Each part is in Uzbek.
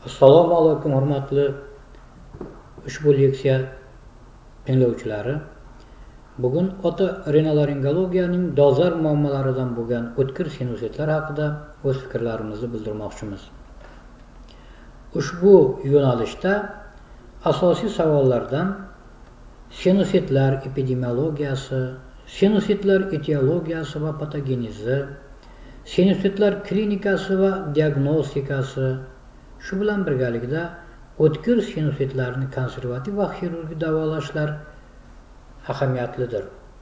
Assalomu alaykum hurmatli ushbu leksiya tinglovchilari. Bugun otorinolaringologiyaning dolzarb muammolaridan bo'lgan o'tkir sinusitlar haqida o'z fikrlarimizni bildirmoqchimiz. Ushbu yo'nalishda asosiy savollardan sinusitlar epidemiologiyasi, sinusitlar etiologiyasi va patogenizi, sinusitlar klinikasi va diagnostikasi, shu bilan birgalikda o'tkir sinusitlarni konservativ va xirurgik davolashlar ahamiyatlidir.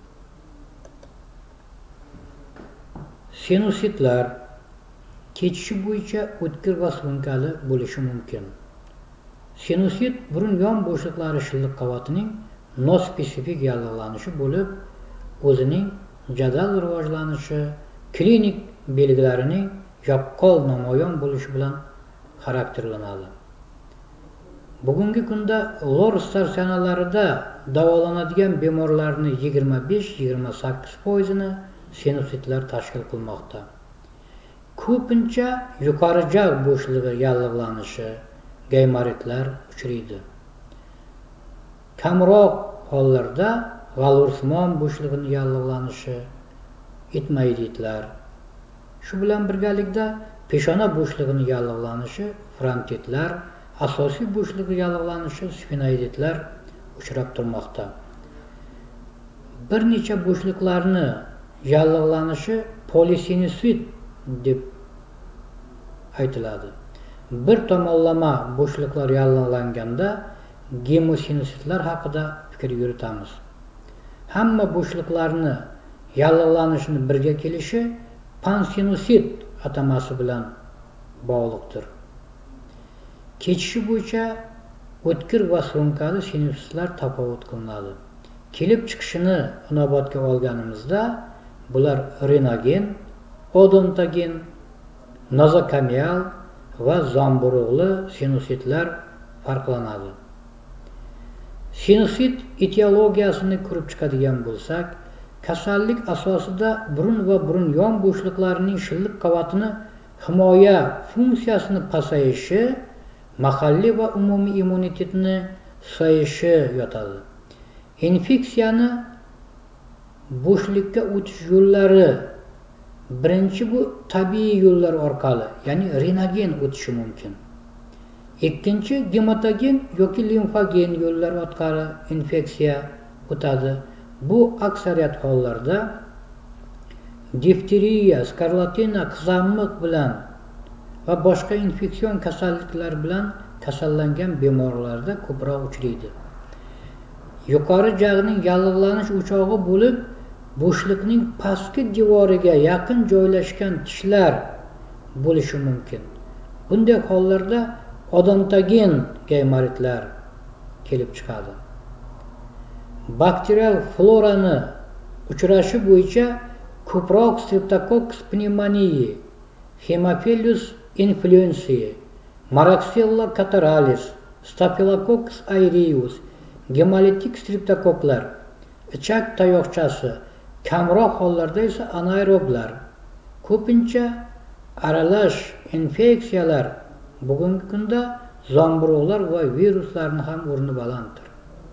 Sinusitlar kechishi bo'yicha o'tkir va surunkali bo'lishi mumkin. Sinusit burun yon bo'shliqlari shilliq qavatining nospesifik yallig'lanishi bo'lib, o'zining jadal rivojlanishi, klinik belgilarining yaqqol namoyon bo'lishi bilan xarakterlanadi. Bugungi kunda lor statsionalarida davolanadigan bemorlarning 25-28%ni sinusitlar tashkil qilmoqda. Ko'pincha yuqori jag bo'shlig'i yallig'lanishi, geymaritlar uchraydi. Kamroq hollarda g'alursimon bo'shlig'ining yallig'lanishi, itmayditlar. Shu bilan birgalikda peshona bo'shlig'ining yallig'lanishi, frontitlar, asosiy bo'shlig'i yallig'lanishi, sfenoiditlar uchrab turmoqda. Bir necha bo'shliqlarni yallig'lanishi polisinusit deb aytiladi. Bir tomonlama bo'shliqlar yallig'langanda gemosinusitlar haqida fikr yuritamiz. Hamma bo'shliqlarni yallig'lanishini birga kelishi pansinusit atamasi bilan bog'liqdir. Kechishi bo'yicha o'tkir va surunkali sinusitlar tafovut qilinadi. Kelib chiqishini inobatga olganimizda bular renogen, odontogen, nozokomial va zamburug'li sinusitlar farqlanadi. Sinusit etiologiyasini ko'rib chiqadigan bo'lsak, kasallik asosida burun va burun yon bo'shliqlarining shilliq qavatini himoya funksiyasini pasayishi, mahalliy va umumiy immunitetni susayishi yotadi. Infeksiyani bo'shlikka o'tish yo'llari birinchi bu tabiiy yo'llar orqali, ya'ni renogen o'tishi mumkin. Ikkinchi gematogen yoki limfogen yo'llar orqali infeksiya o'tadi. Bu aksariyat hollarda difteriya, skarlatina, qizamiq bilan va boshqa infeksion kasalliklar bilan kasallangan bemorlarda ko'proq uchraydi. Yuqori jag'ning yallig'lanish o'chog'i bo'lib, bo'shliqning pastki devoriga yaqin joylashgan tishlar bo'lishi mumkin. Bunday hollarda odontogen geymaritlar kelib chiqadi. Bakterial florani uchrashi bo'yicha ko'proq Streptococcus pneumoniae, Haemophilus influenzae, Moraxella catarrhalis, Staphylococcus aureus, gemolitik streptokoklar, ichak tayoqchasi, kamroq hollarda esa anaeroblar. Ko'pincha aralash infeksiyalar bugungi kunda zamburug'lar va viruslarni ham o'rni balanddir.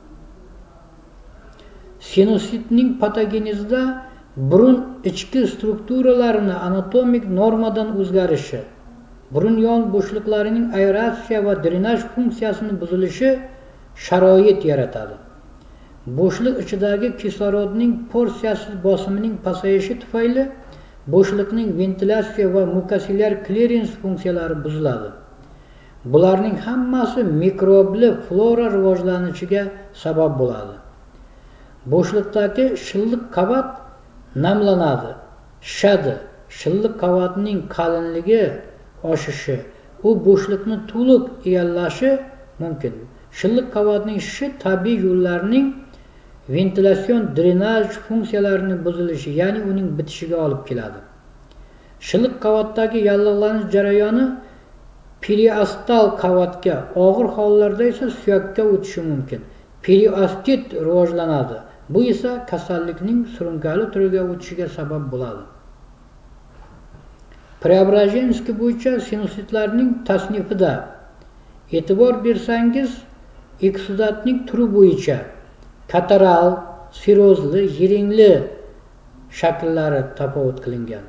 Sinusitning patogenizida burun ichki strukturalarining anatomik normadan o'zgarishi, burun yon bo'shliqlarining aeratsiya va drenaj funksiyasini buzilishi sharoit yaratadi. Bo'shliq ichidagi kislorodning porsiyasi bosimining pasayishi tufayli bo'shliqning ventilyatsiya va mukosillyar klerens funksiyalari buziladi. Bularning hammasi mikrobli flora rivojlanishiga sabab bo'ladi. Bo'shliqdagi shilliq qavat namlanadi, shishadi. Shilliq qavatning qalinligi oshishi, u bo'shliqni to'liq egallashi mumkin. Shilliq qavatning shishi tabiiy yo'llarning ventilyasion drenaj funksiyalarining buzilishi, ya'ni uning bitishiga olib keladi. Shilliq qavatdagi yallig'lanish jarayoni periostal qavatga, og'ir hollarda esa suyakka o'tishi mumkin. Periostit rivojlanadi. Bu esa kasallikning surunkali turiga o'tishiga sabab bo'ladi. Preobrazhenskiy bo'yicha sinusitlarning tasnifida e'tibor bersangiz, eksudatning turi bo'yicha kataral, sirozli, yiringli shakllari tafovut qilingan.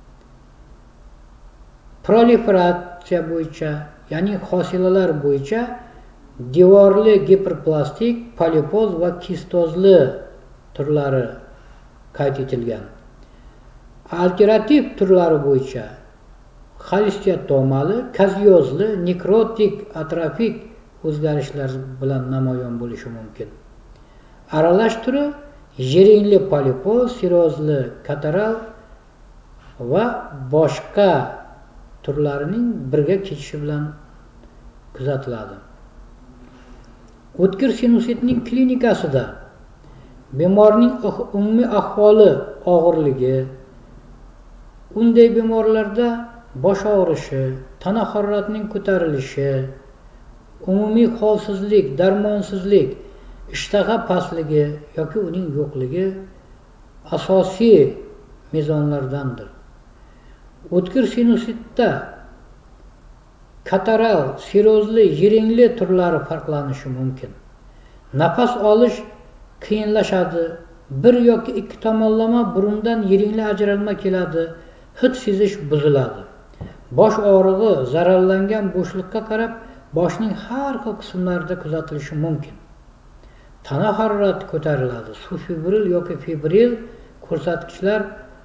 Proliferatsiya bo'yicha, ya'ni hosilalar bo'yicha devorli giperplastik, polipoz va kistozli turlari qayd etilgan. Alternativ turlari bo'yicha xolesteatomali, kaziozli, nekrotik, atrofik o'zgarishlar bilan namoyon bo'lishi mumkin. Aralash turi yiringli polipoz, sirozli kataral va boshqa turlarining birga kechishi bilan kuzatiladi. O'tkir sinusitning klinikasida bemorning umumiy ahvoli og'irligi, unday bemorlarda bosh og'rishi, tana haroratining ko'tarilishi, umumiy holsizlik, darmonsizlik, ishtaha pastligi yoki uning yo'qligi asosiy mezonlardandir. O'tkir sinusitda kataral, sirozli, yiringli turlari farqlanishi mumkin. Nafas olish qiyinlashadi, bir yoki ikki tomonlama burundan yiringli ajralma keladi, hid sezish buziladi. Bosh og'rig'i zararlangan bo'shliqqa qarab boshning har xil qismlarida kuzatilishi mumkin. Tana harorati ko'tariladi, subfibril yoki fibril ko'rsatkichlar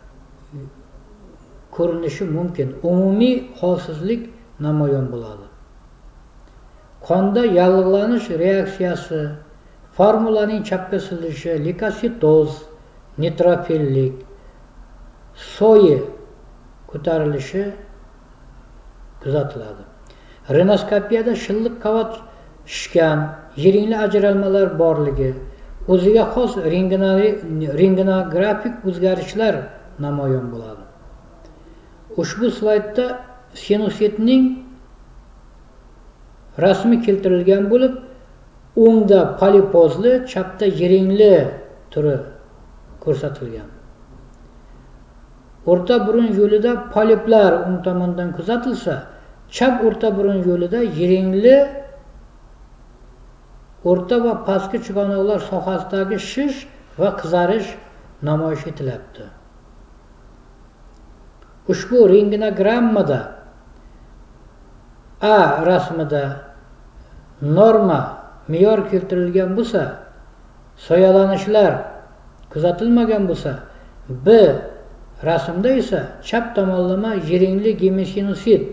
ko'rinishi mumkin. Umumiy holsizlik namoyon bo'ladi. Qonda yallig'lanish reaksiyasi, formulaning chapga silishi, leykositoz, nitrofillik, so'yi ko'tarilishi kuzatiladi. Renoskopiyada shilliq qavat shishgan, yiringli ajralmalar borligi, o'ziga xos rentgenografik o'zgarishlar namoyon bo'ladi. Ushbu slaydda sinusitning rasmi keltirilgan bo'lib, o'ngda polipozli, chapda yiringli turi ko'rsatilgan. O'rta burun yo'lida poliplar o'ng tomondan kuzatilsa, chap o'rta burun yo'lida yiringli o'rta va pastki chigonoqlar sohasidagi shish va qizarish namoyish etiladi. Ushbu rentgenogrammada A rasmida norma me'yor keltirilgan bo'lsa, soyalanishlar kuzatilmagan bo'lsa, B rasmda esa chap tomonlama yiringli gemosinusit,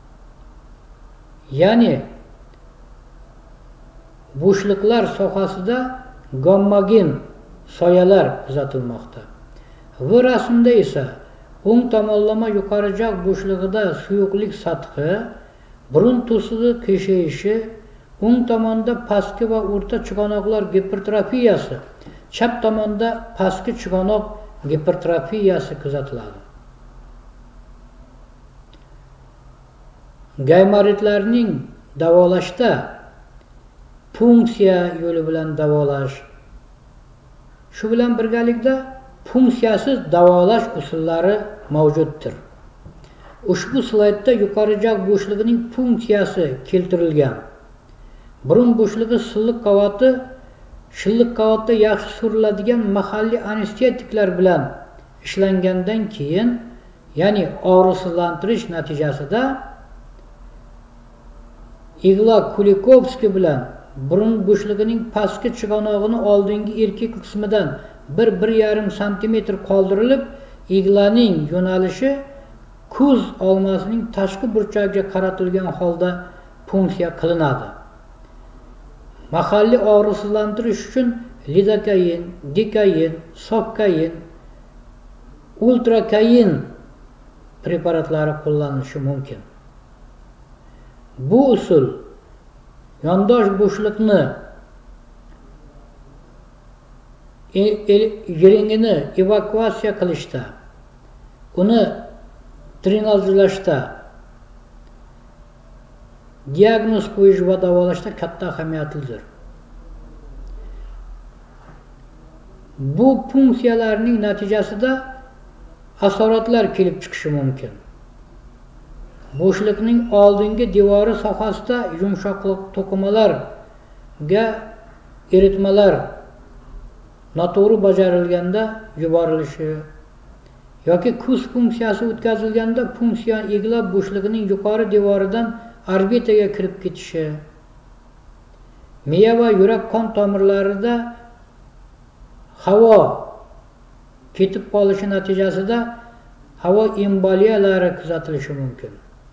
ya'ni bo'shliqlar sohasida gommogen soyalar kuzatilmoqda. Bu rasmda esa o'ng tomonlama yuqori jag bo'shlig'ida suyuqlik sathi, burun to'sig'i qiyshayıshi, o'ng tomonda pastki va o'rta chigonoqlar gipertrofiyasi, chap tomonda pastki chigonoq gipertrofiyasi kuzatiladi. Gaymaritlarning davolashda funksiya yo'li bilan davolash, shu bilan birgalikda funksiyasiz davolash usullari mavjuddir. Ushbu slaydda yuqori jag bo'shlig'ining funksiyasi keltirilgan. Burun bo'shlig'i shilliq qavatda yaxshi suriladigan mahalliy anestetiklar bilan ishlangandan keyin, ya'ni og'riqsizlantirish natijasida igla Kulikovskiy bilan burun bo'shlig'ining pastki chigonog'ini oldingi erkak qismidan 1-1,5 sm qoldirilib, iglaning yo'nalishi ko'z olmasining tashqi burchagiga qaratilgan holda funksiya qilinadi. Mahalliy og'riqsizlantirish uchun lidokain, dekain, sofkain, ultrakain preparatlari qo'llanilishi mumkin. Bu usul yondosh bo'shliqni yiringini evakuatsiya qilishda, uni drenajlashda, diagnoz qo'yish va davolashda katta ahamiyatlidir. Bu funksiyalarning natijasida asoratlar kelib chiqishi mumkin. bo'shliqning oldingi devori sohasida yumshoq to'qimalarga eritmalar noto'g'ri bajarilganda yuborilishi yoki ko'z funksiyasi o'tkazilganda funksiya eglab bo'shliqning yuqori devoridan orbitaga kirib ketishi, miya va yurak qon tomirlarida havo ketib qolishi natijasida havo emboliyalari kuzatilishi mumkin.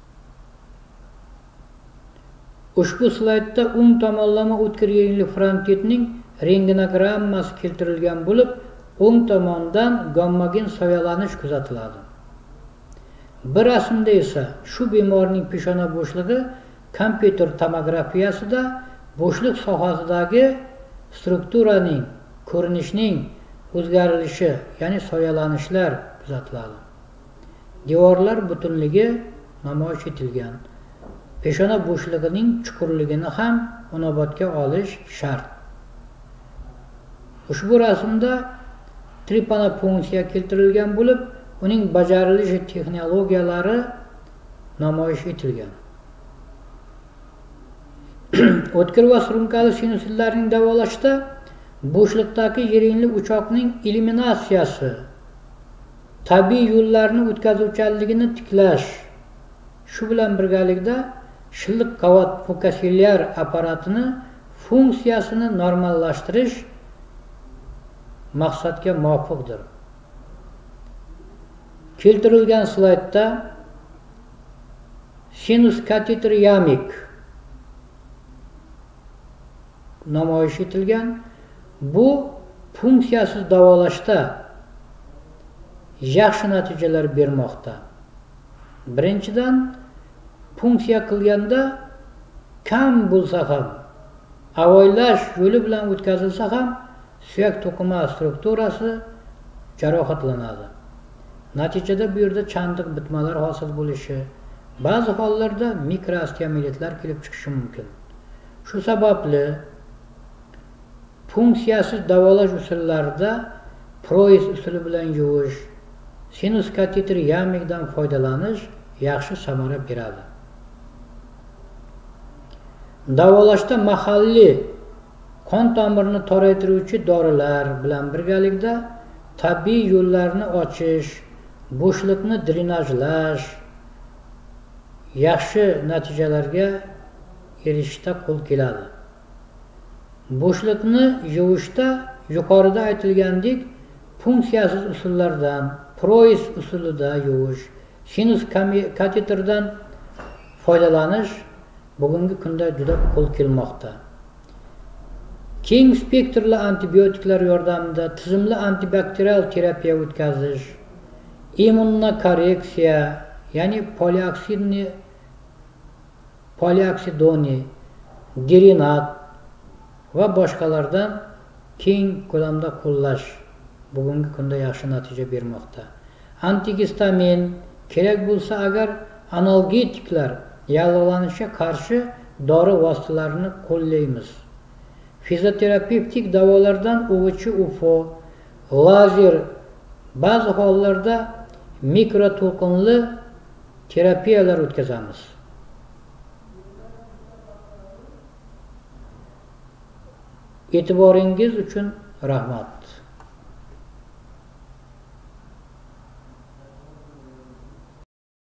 Ushbu slaydda o'ng tomonlama o'tkir yengli frontitning rentgenogrammasi keltirilgan bo'lib, o'ng tomondan gammagen soyalanish kuzatiladi. Bir rasmda esa shu bemorning peshona bo'shlig'i kompyuter tomografiyasida bo'shliq sohasidagi strukturaning, ko'rinishning o'zgarilishi, ya'ni soyalanishlar kuzatiladi. Devorlar butunligi namoyish etilgan. Peshona bo'shlig'ining chuqurligini ham inobatga olish shart. Ushbu rasmda tripanopunksiya keltirilgan bo'lib, uning bajarilishi texnologiyalari namoyish etilgan. O'tkir va surunkali sinusitlarning davolashda bo'shliqdagi yiringli o'choqning eliminatsiyasi, tabiiy yo'llarni o'tkazuvchanligini tiklash, shu bilan birgalikda shilliq qavat fokasiliar apparatini funksiyasini normallashtirish maqsadga muvofiqdir. Keltirilgan slaydda sinus kateter yamik namoyish etilgan. Bu funksiyasiz davolashda yaxshi natijalar bermoqda. Birinchidan, funksiya qilganda kam bo'lsa ham, avoylash yo'li bilan o'tkazilsa ham suyak to'qima strukturasi jarohatlanadi. Natijada bu yerda chandiq bitmalar hosil bo'lishi, ba'zi hollarda mikroostiomielitlar kelib chiqishi mumkin. Shu sababli funksiyasiz davolash usullarida Prois usuli bilan yuvish, sinus kateter yamikdan foydalanish yaxshi samara beradi. Davolashda mahalliy qon tomirini toraytiruvchi dorilar bilan birgalikda tabiiy yo'llarni ochish, bo'shliqni drenajlash yaxshi natijalarga erishishda qo'l keladi. Bo'shliqni yuvishda yuqorida aytilgandek funksiyasiz usullardan, Prois usulida yuvish, sinus kateterdan foydalanish bugungi kunda juda qo'l kelmoqda. Keng spektrli antibiotiklar yordamida tizimli antibakterial terapiya o'tkazish, immunokorreksiya, ya'ni polioksidoni, derinat va boshqalardan keng ko'lamda qo'llash bugungi kunda yaxshi natija bermoqda. Antigistamin, kerak bo'lsa agar analgetiklar, yallig'lanishga qarshi dori vositalarini qo'llaymiz. Fizioterapevtik davolardan o'g'chi UFO, lazer, ba'zi hollarda mikroto'lqinli terapiyalar o'tkazamiz. E'tiboringiz uchun rahmat.